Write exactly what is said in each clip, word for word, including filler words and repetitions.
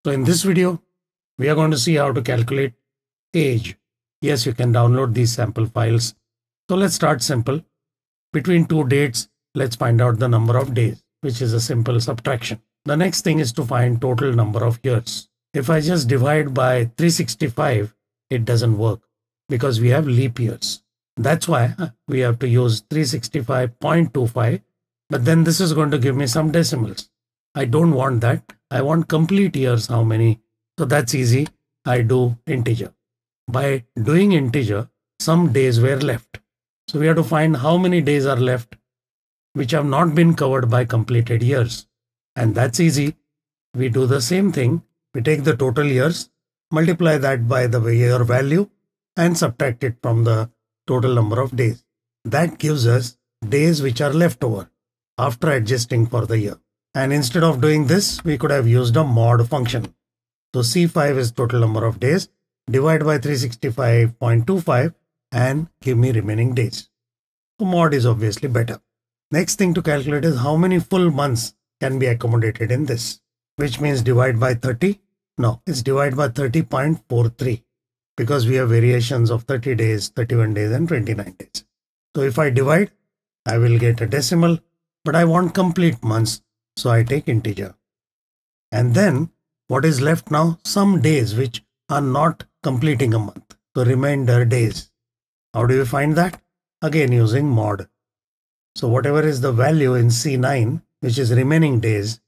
So in this video, we are going to see how to calculate age. Yes, you can download these sample files. So let's start simple. Between two dates, let's find out the number of days, which is a simple subtraction. The next thing is to find total number of years. If I just divide by three hundred sixty-five, it doesn't work because we have leap years. That's why we have to use three hundred sixty-five point two five, but then this is going to give me some decimals. I don't want that. I want complete years, how many. So that's easy. I do integer. By doing integer, some days were left. So we have to find how many days are left which have not been covered by completed years. And that's easy. We do the same thing. We take the total years, multiply that by the year value and subtract it from the total number of days. That gives us days which are left over after adjusting for the year. And instead of doing this, we could have used a mod function. So C five is total number of days, divide by three hundred sixty-five point two five and give me remaining days. So mod is obviously better. Next thing to calculate is how many full months can be accommodated in this, which means divide by thirty. No, it's divide by thirty point four three because we have variations of thirty days, thirty-one days and twenty-nine days. So if I divide, I will get a decimal, but I want complete months. So I take integer. And then what is left now? Some days which are not completing a month. So remainder days. How do we find that? Again using mod. So whatever is the value in C nine, which is remaining days,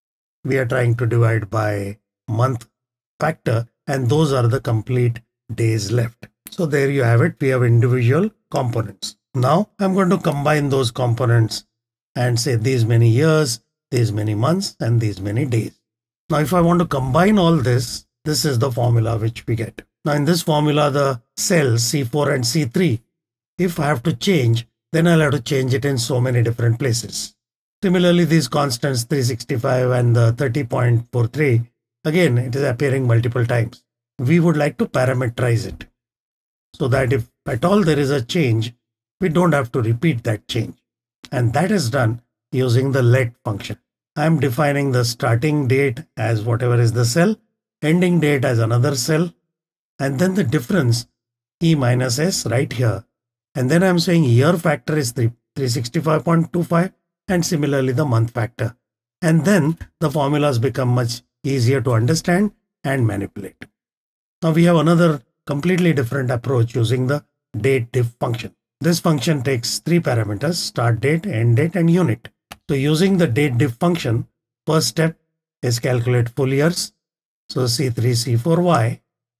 we are trying to divide by month factor, and those are the complete days left. So there you have it. We have individual components. Now I'm going to combine those components and say these many years, these many months and these many days. Now if I want to combine all this, this is the formula which we get. Now in this formula, the cells C four and C three, if I have to change, then I'll have to change it in so many different places. Similarly, these constants three hundred sixty-five and the thirty point four three, again it is appearing multiple times. We would like to parameterize it so that if at all there is a change, we don't have to repeat that change. And that is done using the let function. I'm defining the starting date as whatever is the cell, ending date as another cell, and then the difference E minus S right here. And then I'm saying year factor is three hundred sixty-five point two five and similarly the month factor. And then the formulas become much easier to understand and manipulate. Now we have another completely different approach using the Datedif function. This function takes three parameters: start date, end date and unit. So using the Datedif function, first step is calculate full years. So C three, C four, Y.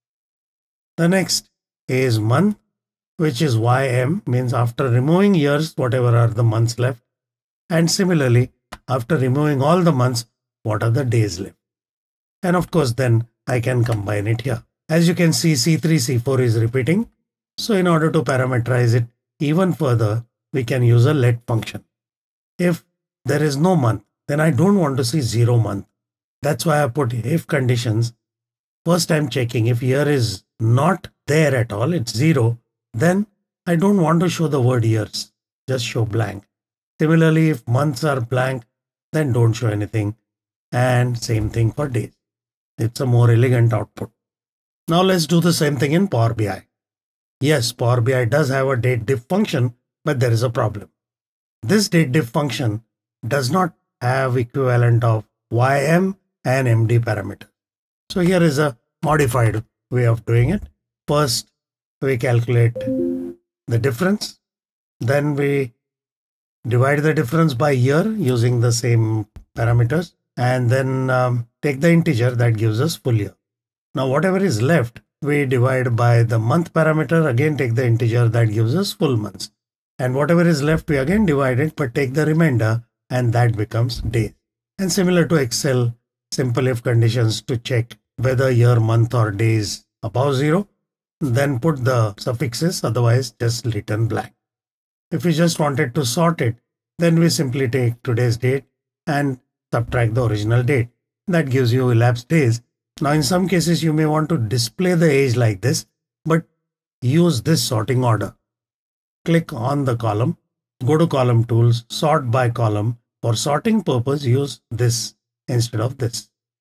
The next is month, which is Y M, means after removing years, whatever are the months left. And similarly, after removing all the months, what are the days left? And of course, then I can combine it here. As you can see, C three, C four is repeating. So in order to parameterize it even further, we can use a let function. If there is no month, then I don't want to see zero month. That's why I put if conditions. First I'm checking if year is not there at all, it's zero, then I don't want to show the word years, just show blank. Similarly, if months are blank, then don't show anything. And same thing for days. It's a more elegant output. Now let's do the same thing in Power B I. Yes, Power B I does have a Datedif function, but there is a problem. This Datedif function does not have equivalent of Y M and M D parameter. So here is a modified way of doing it. First, we calculate the difference. Then we divide the difference by year using the same parameters. And then um, take the integer that gives us full year. Now whatever is left, we divide by the month parameter. Again, take the integer that gives us full months. And whatever is left, we again divide it, but take the remainder. And that becomes days. And similar to Excel, simple if conditions to check whether year, month or days above zero, then put the suffixes, otherwise just return blank. If we just wanted to sort it, then we simply take today's date and subtract the original date. That gives you elapsed days. Now in some cases you may want to display the age like this, but use this sorting order. Click on the column. Go to column tools, sort by column. For sorting purpose, use this instead of this.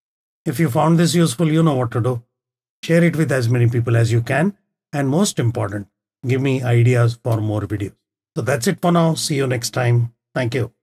If you found this useful, you know what to do. Share it with as many people as you can. And most important, give me ideas for more videos. So that's it for now. See you next time. Thank you.